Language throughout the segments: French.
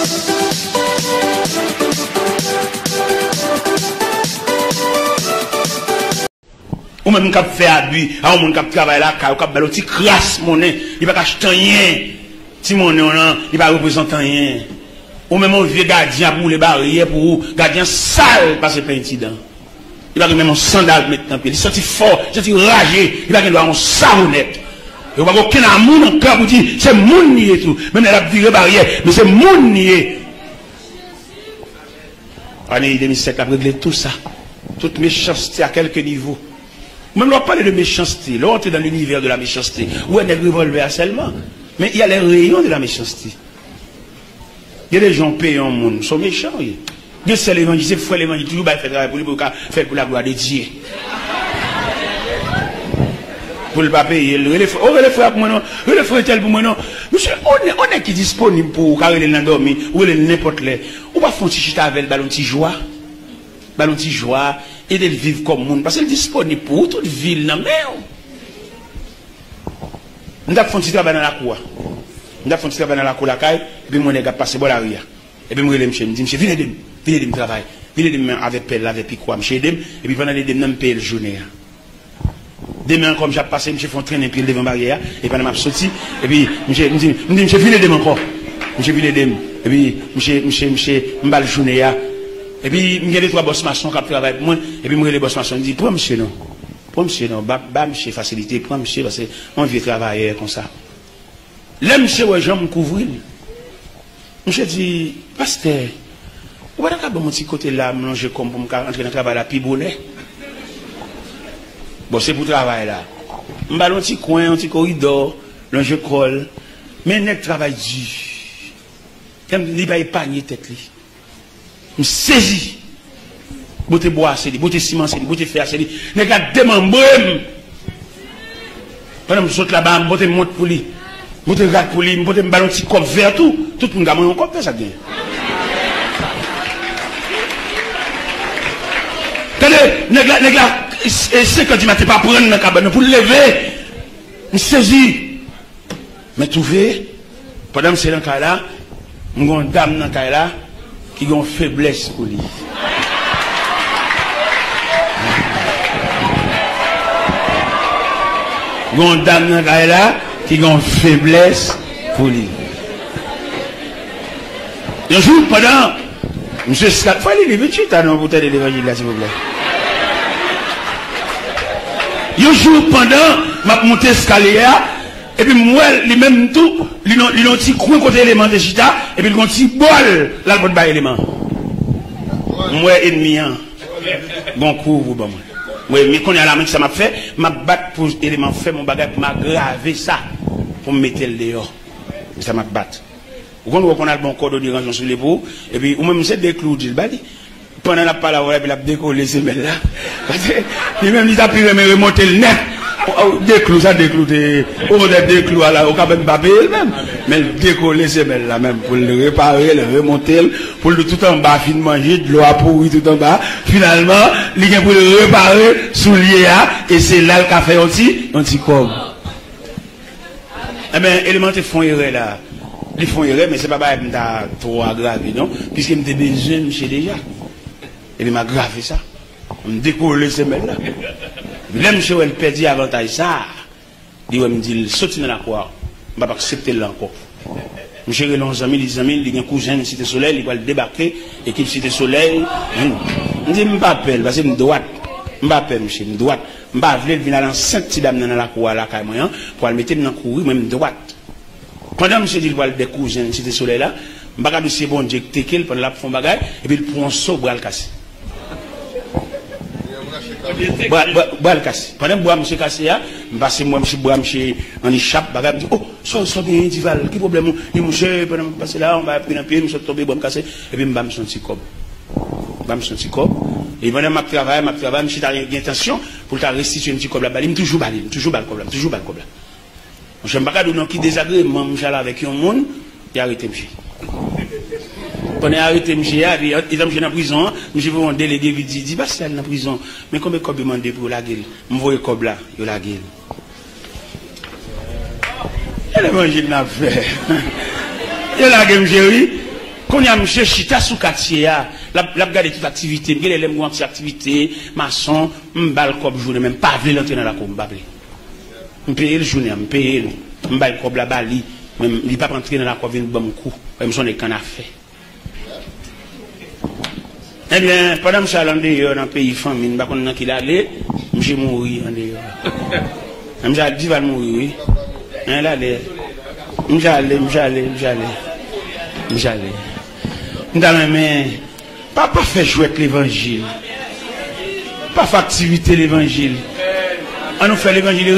Ou même cap fait abus, à un monde cap travaille là, cap ballon petit crasse monnaie, il va pas acheter rien. Si monnaie on il va représenter rien. Ou même un vieux gardien pour les barrières pour gardien sale passer pas incident. Il va même un sandal maintenant, il sorti fort, il sorti ragé, il va avoir un savonnette. Il va avoir aucun amour dans le cœur pour dire c'est mon nié tout. Même elle a viré barrière, mais c'est mon nié. Année 2007 a réglé tout ça. Toute méchanceté à quelques niveaux. Même on parle de méchanceté, là on est dans l'univers de la méchanceté, où on est revolver seulement. Mais il y a les rayons de la méchanceté. Il y a des gens payants au monde, ils sont méchants. Il y a des l'évangile, c'est fou l'évangile, toujours faire travail pour lui, pour faire pour la gloire de Dieu. Pour ne pas payer, le frère pour moi non, le frère tel pour moi non. Monsieur, on est qui disponible pour carrer l'endormi, ou n'importe les. On va faire un petit chita avec le ballon de joie. Ballon de joie, et de vivre comme monde, parce qu'il est disponible pour toute ville, non, mais. On a fait un petit travail dans la cour. On a fait un petit travail dans la cour, la caille, et puis mon gars passe bon la rue. Et puis moi, je me dis, monsieur, venez de me travailler. Venez de me avec pelle, avec piquois, monsieur, et puis pendant les deux, je me paye le journée. Demain, comme j'ai passé, monsieur, font traîner puis devant barrière, et pendant ma sortie, et puis, monsieur, venez de me encore. Monsieur, venez de me. Et puis, monsieur, je me le journée. Et puis, il y a des trois boss maçons qui travaillent pour moi. Et puis, moi, les boss maçons me disent, prends monsieur, non. Prends monsieur, non. Bah, monsieur, facilité. Prends monsieur, parce qu'on vient travailler comme ça. Là, monsieur, ouais, j'aime me couvrir. Monsieur dit, pasteur, vous voyez mon petit côté là, mélanger comme pour me rentrer dans le travail là, puis bonnet. Bon, c'est pour travailler là. Je vais un petit coin, un petit corridor, là, je colle. Mais il travail dur. Il ne va pas épargner tête. Je saisis. Beauté bois, c'est dit, beauté ciment, c'est dit, beauté fer, c'est dit. Les gars démembrent. Pendant que je saute là-bas, je beauté monte pour lui. Beauté regarde pour lui, je beauté me ballon petit cop vert tout. Tout le monde a mon cop, ça gagne. Tenez, les gars, c'est quand tu m'as pas prendre dans la cabane pour le lever. Je saisis. Mais trouvé, pendant que c'est dans le cas là, je suis une dame dans le cas là. Qui ont faiblesse pour lui. Gon dame là qui ont faiblesse pour lui. Un jour pendant monsieur Scal, faut aller vite à non pour t'aider l'évangile là s'il vous plaît. Un jour pendant m'a monté escalier et puis moi les même tout ils ont petit coin côté élément de chita et puis ils ont petit bol là pour bas élément moi ennemi bon coup vous bon moi mais qu'on est à la main ça m'a fait m'a battre pour élément fait mon bagage m'a gravé ça pour me mettre le dehors ça m'a battre vous qu'on a le bon cordon de rangeon sur l'épaule et puis ou même c'est des clous dit bali pendant la parole et puis la décoller ces là parce que lui même il a pu remonter le nez. Des clous, ça décloué, des clous à la, au cas même pas payer même. Mais le décoller c'est belle là même, pour le réparer, le remonter, pour le tout en bas, fin manger, de l'eau à pourri tout en bas. Finalement, il vient pour le réparer, soulier, et c'est là le café anti comme. Eh bien, élémentaire font erreur là. Ils font erreur, mais c'est pas trop aggravé, non? Puisqu'il me besoin, monsieur déjà. Il m'a aggravé ça. On me décoller ces belles là. Même si elle perdit avantage ça, il me dit, saute dans la croix, je ne vais pas accepter là encore. Monsieur les amis, il y a un cousin de Cité Soleil, il va le débarquer, équipe Cité Soleil. Je dis, je ne m'appelle, parce que je me droite. Je m'appelle, monsieur, je droite. Je vais venir dans 5 petits dames dans la croix, là, pour le mettre dans la courir, même droite. Pendant que monsieur dit, il va le cousin de Cité Soleil là, je vais regarder si bon Dieu, qu'il pendant la fond bagaille, et puis il prend un saut pour le casser. Bois le casse. Pendant que bois monsieur cassé, parce que moi monsieur bois monsieur en échappe, bagarre me dit oh ça bien dival, qui problème monsieur pendant passer là, on va prendre un pied, monsieur tomber bois me casser et puis me bam son petit cob. Bam son petit cob et pendant ma travail, monsieur t'a intention pour t'a restituer un petit cob là, il me toujours balle cob là, toujours balle cob là. Je me bagarre non qui désagrément monsieur là avec un monde, il a arrêté monsieur. Pendant arrêté monsieur, il est dans la prison, monsieur veut un délégué qui dit bah c'est dans la prison, mais combien de cob demandé pour la gueule? Je vois cob là, il la gueule. Et l'évangile n'a fait. Il la gueule monsieur, Quand il y a un chita sous quartier, la regarder toute activité, il y a les activités, maçon, m'bal comme journée, même pas vle l'entrer dans la cour, m'bal. M'paye le journée, m'paye, m'bal comme la bali, même, il pas rentrer dans la cour, venir bon coup, même son est qu'en a fait. Eh bien, pendant que je suis allé dans le pays famine, je ne sais pas qui allait, je mouru en dehors. Je dit va mourir, oui. J'allais. Mais, pas faire jouer l'évangile. Pas faire activité l'évangile. On nous fait l'évangile,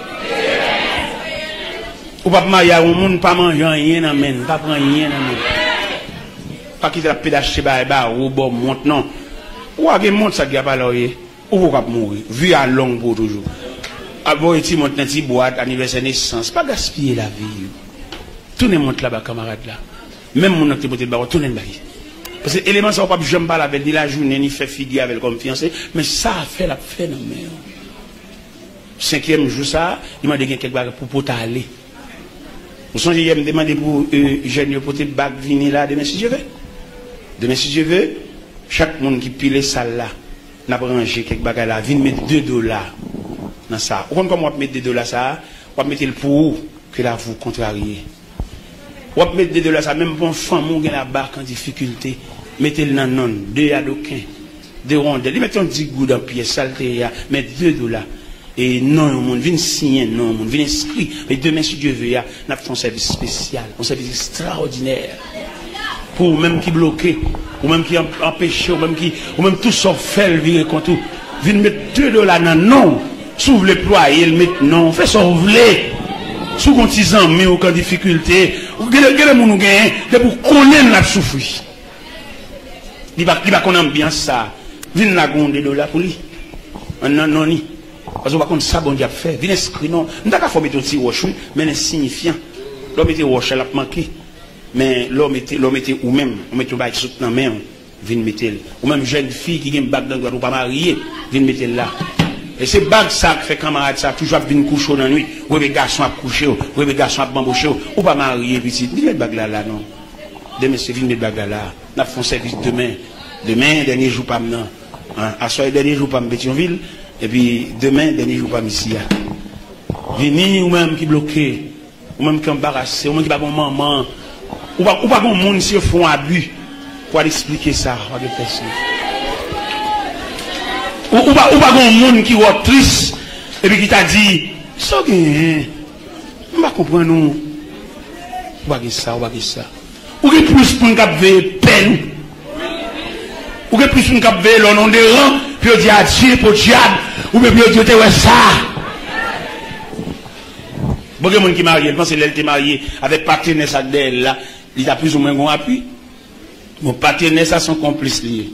ou pas marier au monde, pas manger rien, pas prendre rien, pas quitter la pédache, ou bon, monte, non. Ou à monte ça qui a pas l'oreille, ou vous pouvez mourir. Vu à long pour toujours. Avant, il monte dans une boîte, anniversaire naissance, pas gaspiller la vie. Tout le monde là-bas, camarade là. Même mon activité de barreau, tout le monde là. Parce que l'élément, ça va pas jamais parler avec ni la journée, ni faire figuer avec comme fiancé, mais ça a fait la fin de mer. 5e jour, ça, il m'a dit quelque chose pour aller. Vous songez, il m'a demandé pour jeune pour te bac venir là, demain si je veux. Demain si je veux, chaque monde qui pile salle là, n'a pas rangé quelque chose là, vient mettre $2 dans ça. Ou comme on va mettre $2 ça, on va mettre le pour que là vous contrariez. On va mettre $2 ça, même pour un femme qui a la barque en difficulté, mettez-le dans non, 2 adoquins, 2 rondelles, mettez un 10 gouttes en pièce, saleté, mettez $2. Et non, on vient signer, non, on vient inscrire. Mais demain, si Dieu veut, on a fait un service spécial, un service extraordinaire. Pour même qui bloqué, ou même qui empêché, ou même tout sauf fait le virer contre tout. Viens mettre $2 dans non. S'ouvre les ploies, il met non. Fait sauver. Sous qu'on t'y mais aucune difficulté. Ou quel est mon gain, de pour connaître la souffrir. Il va qu'on ambiance ça. Viens la gonde $2 pour lui. Non, non, ni. Parce qu'on va comme ça, bon Dieu a fait. Viens inscrire, non. Nous n'avons pas mettre un petit roche, mais insignifiant. L'homme était roche, elle a manqué. Mais l'homme était ou même, on met un bac sous la main, viens mettre. Ou même jeune fille qui a un bac dans le ou pas mariée, viens mettre là. Et c'est bac ça qui fait camarade ça, toujours venir coucher dans la nuit. Ou les garçons à coucher, ou les garçons à bamboucher, ou pas marié, petit. Viens mettre bac là, non. Demain, c'est viens mettre bac là. Nous avons fait un service demain. Demain, dernier jour, pas maintenant. À soir, dernier jour, pas Pétionville. Et puis, demain, dernier jour, pas ici. Venez, ou même qui bloqué, ou même qui embarrassé, ou même qui pas bon maman, ou pas bon monde si font abus, pour expliquer ça, à des personnes. Ou pas bon monde qui est triste, et puis qui t'a dit, ça, on va comprendre, nous. Ou pas ça, ou pas ça. Ou qui plus pour nous capter peine. Ou que plus une cap le nom de rang, puis on dit à Dieu pour diable, ou bien on dit ouais ça. Bon, il y a des gens qui sont mariés, je pense qu'elle était mariée avec partenaire ça d'elle là, il a plus ou moins un appui. Mon partenaire ça sont complices liés.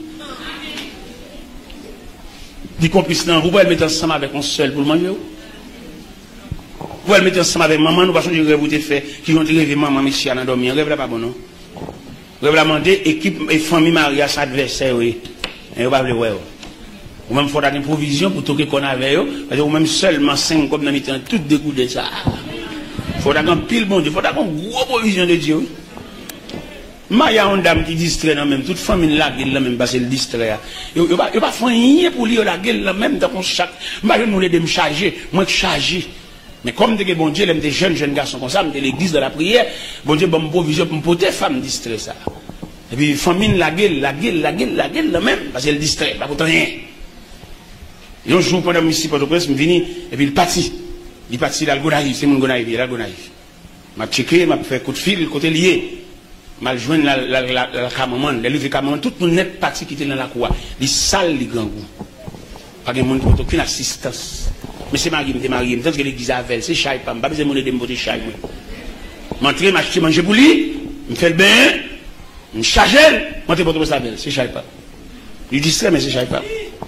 Les complices non, vous pouvez le mettre ensemble avec un seul pour le manger. Vous pouvez le mettre ensemble avec maman, nous passons du rêve vous fait, qui ont rêvé maman, monsieur, à dormir, rêve là pas bon non. Vous avez demandé équipe et famille mariage adversaire, oui. Et vous va le voir. Ou même il faut avoir une provision pour tout ce qu'on avait, parce que même seulement 5 comme dans le temps, tout dégoûté ça. Il faut avoir un pile bon Dieu, il faut avoir une grosse provision de Dieu. Mais il y a une dame qui distrait dans même, toute famille là, qui même parce qu'elle distrait. Il n'y a pas fait rien pour lire la gueule là même dans chaque. Je nous les me charger, moi charger. Mais comme de bon Dieu, des jeunes garçons comme ça, de l'église de la prière, bon Dieu, bon provision pour me porter femme distrait ça. Et puis, famine la gueule, la même, parce qu'elle distrait, pas pour rien. Et un jour, pendant que je suis je suis venu, et puis il partit. Il partit dans le Gonaïve, c'est mon Gonaïve, il est là, Gonaïve. Je checké, je fait coup de fil, côté lié. Je joint la cameraman, le livre cameraman, tout le monde net parti qui était dans la cour. Les salles, les grands goûts. Pas de monde qui n'a aucune assistance. Mais c'est marié, tant que l'église avait, c'est chai, pas besoin de me porter chai. Je m'entraîne, je m'achète manger pour lui, je me fais le bain, je me charge, je me porte sa belle, c'est chai pas. Il distrait, mais c'est chai pas.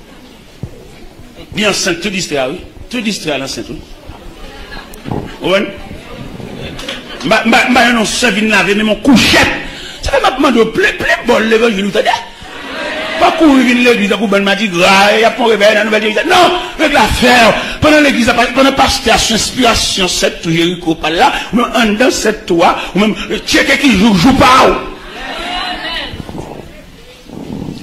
Bien enceinte, tout distrait, oui. Tout distrait à l'enceinte, oui. Oui. Je non servi de laver, mais mon couchette. Ça fait ma demande plein bol l'évangile, vous pas courir une l'église, pour ben m'a dit, il y a pas réveil dans la nouvelle église. Non, avec l'affaire. Pendant l'église, pendant le pasteur, inspiration, cette tout Jéricho, pas là, ou même en dans cette toit, ou même, checker qui joue pas.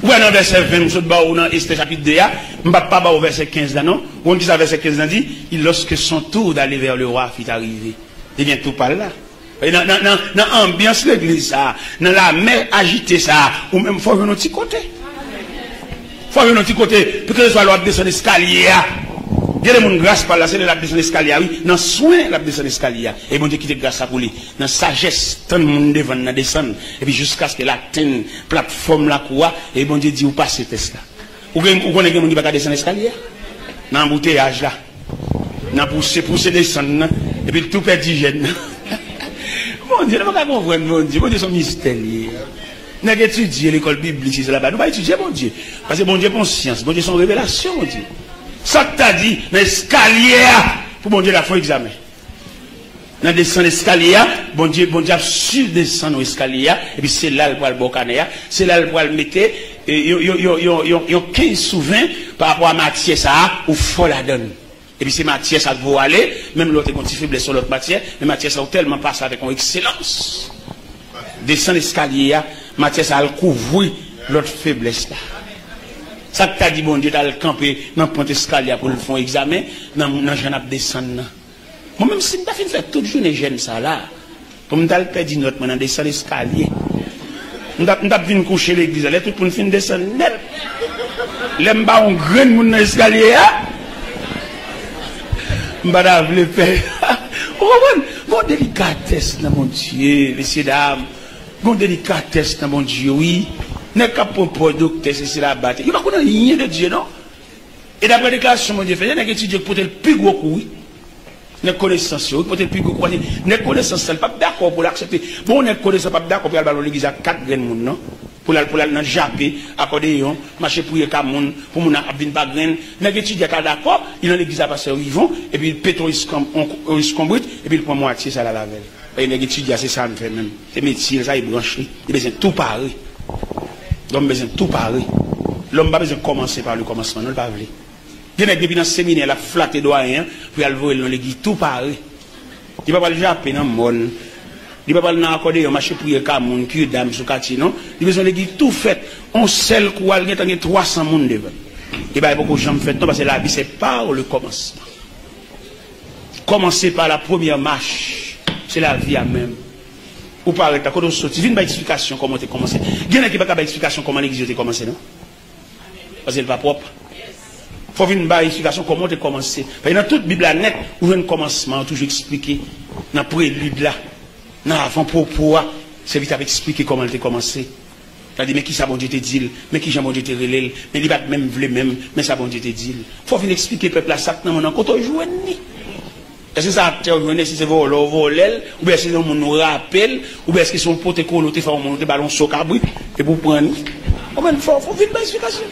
Ouais, dans verset 20, je ou dans Esther chapitre 2, je ne vais pas au verset 15 là, non? On dit ça, verset 15 là, dit, lorsque son tour d'aller vers le roi fut arrivé. Il vient tout par là. Dans l'ambiance de l'église, ça, dans la mer agitée, ça, ou même, il faut venir un petit côté. Il faut venir un petit côté, pour que ce soit l'autre descendre l'escalier. Il y a des gens grâce par là, c'est la descendre l'escalier, oui, dans soin, la descendre l'escalier. Et bon Dieu qui te grâce pour lui. Dans sagesse, tant de monde devant, dans descendre, et puis jusqu'à ce que la atteigne plateforme la quoi, et bon Dieu dit, ou passe ce test là. Ou connaissez des gens qui ne peuvent pas descendre l'escalier? Dans l'embouteillage là. Dans pousser descendre, et puis tout perd d'hygiène. Mon Dieu, on ne peut pas comprendre, mon Dieu, mon Dieu, son mystère. Nous avons étudié l'école biblique, c'est là-bas. Nous ne pouvons pas étudier, mon Dieu. Parce que mon Dieu, son science, mon Dieu, son révélation, mon Dieu. Ça que tu as dit, dans l'escalier, pour mon Dieu, il faut examen. Dans descendre l'escalier, bon Dieu a su descendre l'escalier, et puis c'est là le poil bocanéa, c'est là le poil mettre, il y a 15 souverains par rapport à matière, ça, ou faut la donne. Et puis c'est matière, ça vous aller, même l'autre est faiblesse sur l'autre matière, mais matière, ça tellement passe avec une excellence. Descendre l'escalier, matière, ça a couvert l'autre faiblesse là. Ça que tu as dit, bon Dieu, tu as le campé dans le point d'escalier pour le faire examen, dans le jeune descendre. Moi-même, si je fais toute journée, j'aime ça là. Comme je perdu notre maintenant, descendre l'escalier. Je vais venir coucher l'église, là, tout le monde finit descendre net. L'aime pas un grand monde dans l'escalier, je vais le faire. Bon délicatesse dans mon Dieu, messieurs, dames. Bon délicatesse dans mon Dieu, oui. N'est qu'à pour docteur, c'est la bataille. Il n'y a pas rien de Dieu, non? Et d'après la déclaration, mon Dieu, il y a un étudiant qui peut être le plus gros coup, oui. N'est connaissance, il peut être le plus gros coup. N'est connaissance, il n'est pas d'accord pour l'accepter. Bon, n'est connaissance, pas d'accord pour aller à l'église à 4 graines, non? Pour aller dans le Japé, accordéon, marcher pour les camons, pour mon abîme pas graines. N'est étudiant qui est d'accord, il est dans l'église à passer au vivant, et puis il pète au escombrite, et puis il prend moitié, ça la lavelle. Et il est étudiant, c'est ça, fait même. C'est métier, ça, il branche, il besoin tout pareil. L'homme a besoin de tout pareil. L'homme n'a pas besoin de commencer par le commencement, non, le pas vrai. Il y a depuis dans le séminaire, la flatte doyen, puis elle voit l'église tout pareil. Il ne va pas le japper dans le monde. Il ne va pas le accorder, marcher pour les camons, qui est dame sur quartier, non. Il a besoin de l'église tout fait. On sait quoi, il y a 300 personnes devant. Il n'y a pas beaucoup de gens fait, non, parce que la vie, c'est par le commencement. Commencer par la première marche, c'est la vie à même. Ou par exemple, quand on sort, il y a une explication comment tu as commencé. Il y a qui n'a pas d'explication comment l'église a commencé, non? Parce qu'elle n'est pas propre. Il faut une explication comment tu as commencé. Parce que dans toute Bible net, où un commencement, toujours expliqué. Dans le prélude là, dans l'avant-propos, c'est vite à expliquer comment tu as commencé. C'est-à-dire, mais qui ça bon Dieu te dit, mais qui Jean bon Dieu te relève, mais il va même voulu même, mais ça bon Dieu te dit. Il faut venir expliquer peuple à ça, non, quand on joue ni. Est-ce que ça a si c'est volé, ou bien est-ce que on nous rappelle, ou bien est-ce que son pote qu'on fait un monter ballon sur cabri, et pour prendre. Comment il faut vite une explication.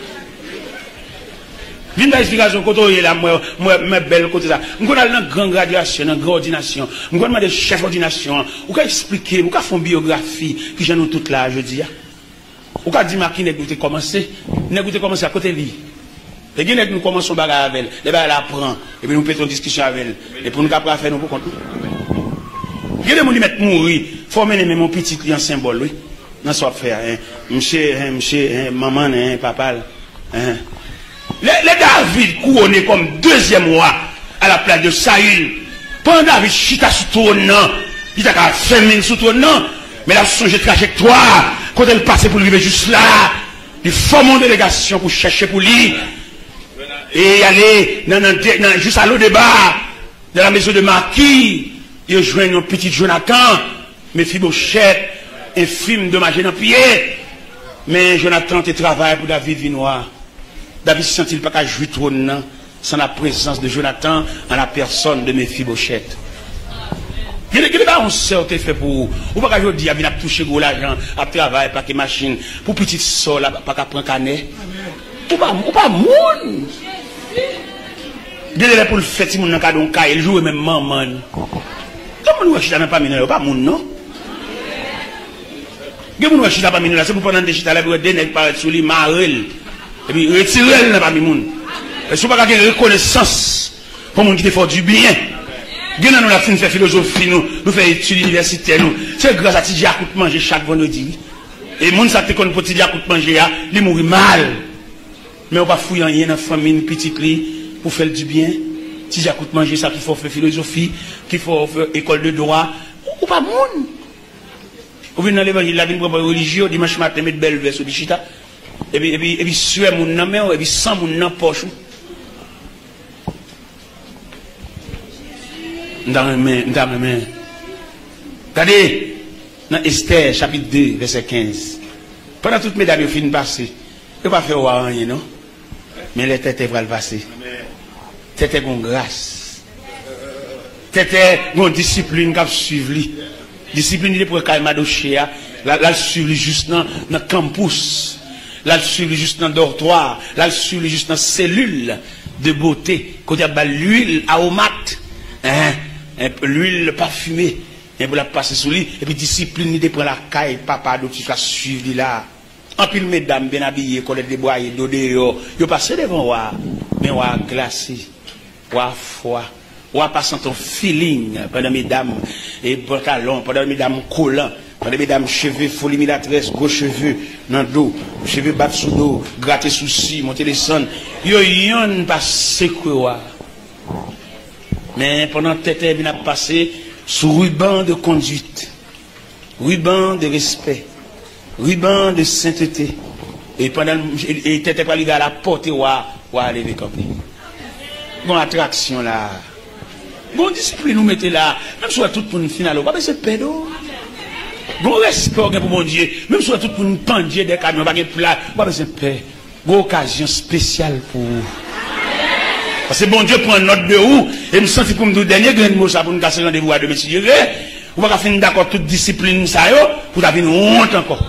Vite une explication, quand on est là, moi, belle côté ça. Je vais aller dans une grande graduation, dans une grande ordination. Je vais demander chef d'ordination, ou qu'à expliquer, ou qu'à faire une biographie, qui j'en ai toute là, je dis. Ou qu'à dire, qui n'est pas commencé, n'est pas commencé à côté de lui. Et qui nous commençons à bagarrer avec elle, elle apprend, et puis nous faisons une discussion avec elle, et pour nous faire nous pour compte. Il y a des gens qui mettent mourir, il faut mener mon petit client symbole, oui. Dans ce faire, monsieur, maman, papa. Les David couronné comme deuxième roi à la place de Saül. Pendant David chita sous trône, il a fait mine sous trône, mais là, son trajectoire, quand elle passait pour lui juste là, il forme une délégation pour chercher pour lui. Et aller juste à l'eau de bas, dans la maison de Marquis, il joint un petit Jonathan, Mephibosheth, infime de ma dans pied. Mais Jonathan te travaille pour David Vinois. David ne sent-il pas qu'à jouer trône sans la présence de Jonathan en la personne de Mephibosheth. Il n'y a pas un sort fait pour vous. Ou pas qu'à dire, il a touché gros l'argent, à travailler, pas que machine, pour petite soeur, pas qu'à prendre canet. Ou pas moun. Dès pour le fait, si moun nan kadon ka, il joue même maman. Comment nous chita pas mineur, pas moun non? Comment nous chita pas mineur, c'est pour prendre des chita là pour des nèg paraître sur lui marel. Et puis retirer n'a pas mis moun. Et si pas qu'à reconnaissance pour moun qui te fait du bien. Nous la fin de faire philosophie, nous faire études universitaires, nous. C'est grâce à Tidja à manger chaque vendredi. Et moun ça te kon petit dia coûte manger ya, li mouri mal. Mais on pas fouiller rien dans famille petite li pour faire du bien. Si j'ai coûte manger ça qu'il faut faire philosophie, qu'il faut faire école de droit, ou pas moun. Ou venez dans l'évangile, la vie de religieux dimanche matin mettre belle verse de chita. Et puis suer moun nan main et puis sans moun nan poche. Dans main. Regardez dans Esther chapitre 2 verset 15. Pendant toutes mesdames fin passer, ne pas faire rien non. Mais les têtes vont le passer. Tête gon grâce. Tête gon discipline qu'a suivre lui. Discipline il pour calmer dossier là suivre juste dans campus. Là suivre juste dans dortoir, là suivre juste dans cellule de beauté, côté ba l'huile aromate. L'huile parfumée. Et pour la passer sous lui, et puis discipline, il prend la caille, papa, donc tu vas suivre là. En pile, mesdames, bien habillées, colette de bois, d'odeur, ils passent devant moi, mais on a glacé, on a froid, on a passé ton feeling, pendant mesdames, et pantalon, pendant mesdames collants, pendant mesdames cheveux, folie milatrice, gros cheveux, dans le dos, cheveux battus sous dos, grattés sous ci, monter les sons, yon passe quoi. Mais pendant que tête, il a passé, sous ruban de conduite, ruban de respect, ruban de sainteté. Et pendant et t'étais pas arrivé à la porte ou à aller camper. Bon attraction là. Bon discipline nous mettez là. Même soit tout pour une finale, pas besoin de pédo. Bon respect pour mon Dieu. Même soit tout pour une pendier des camions, pas de plat, pas besoin de paix. Bon occasion spéciale pour vous. Parce que bon Dieu prend note de vous, et me senti pour me dire, dernier grain de mot, ça pour nous casser rendez-vous à demain, si Dieu veut, ou pas finir d'accord toute discipline, ça, pour avoir une honte encore.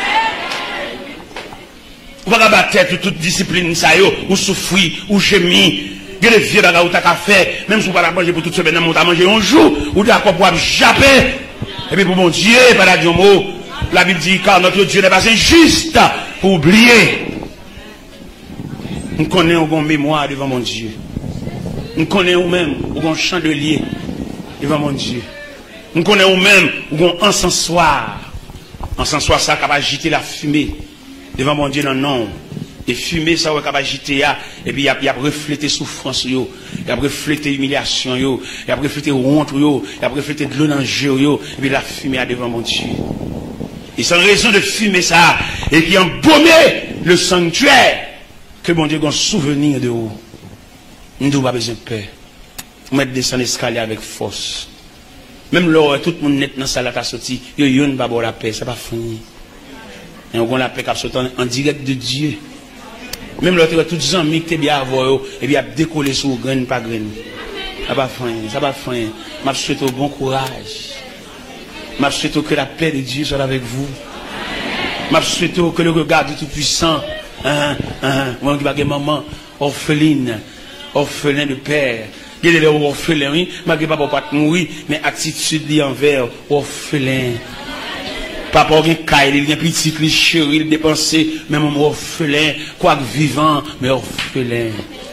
Ou pas battre toute discipline, ça, ou souffrir, ou gémir, il y a des vieux bagages où tu as fait, même si vous ne pouvez pas manger pour toute semaine, vous manger un jour, ou d'accord pour japper, et puis pour mon Dieu, pas la dire mot, la Bible dit, car notre Dieu n'est pas injuste pour oublier. Nous connaissons une mémoire devant mon Dieu. Nous connaissons même un chandelier devant mon Dieu. Nous connaissons même un encensoir. Encensoir, ça, capable agiter la fumée devant mon Dieu dans le nom. Et fumée, ça, capable agiter, et puis il y a reflété souffrance, il y a reflété humiliation, il y a reflété honte, il y a reflété de l'eau dans le jeu, et puis la fumée devant mon Dieu. Et sans raison de fumer ça, et qui embaumé le sanctuaire, que mon Dieu a un souvenir de vous. Nous n'avons pas besoin de paix. Vous mettez descendre l'escalier avec force. Même là, tout le monde net dans la salle à sortir, il n'y a pas de la paix, ça va pas fini. Et on a la paix qui sorti en direct de Dieu. Même là, tous les amis qui sont bien à voir, et bien décoller sur graine par graine. Ça va finir, ça va finir. Je souhaite bon courage. Je souhaite que la paix de Dieu soit avec vous. Je souhaite que le regard du Tout-Puissant, maman, orpheline, orphelin de père. Il y a des orphelins, oui, malgré papa pas mourir, mais attitude envers orphelin. Papa a un caille, il a un petit chéri, il dépensé, même orphelin, quoique vivant, mais orphelin.